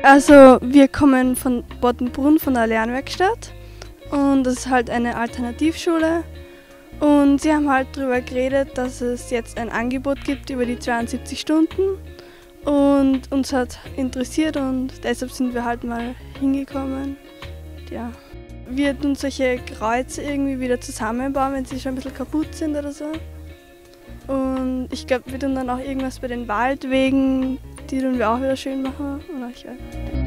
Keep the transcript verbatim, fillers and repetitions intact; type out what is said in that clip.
Also wir kommen von Boddenbrunn von der Lernwerkstatt und das ist halt eine Alternativschule und sie haben halt darüber geredet, dass es jetzt ein Angebot gibt über die zweiundsiebzig Stunden und uns hat interessiert und deshalb sind wir halt mal hingekommen. Ja. Wir tun solche Kreuze irgendwie wieder zusammenbauen, wenn sie schon ein bisschen kaputt sind oder so. Und ich glaube, wir tun dann auch irgendwas bei den Waldwegen, die tun wir auch wieder schön machen. Oder ich weiß.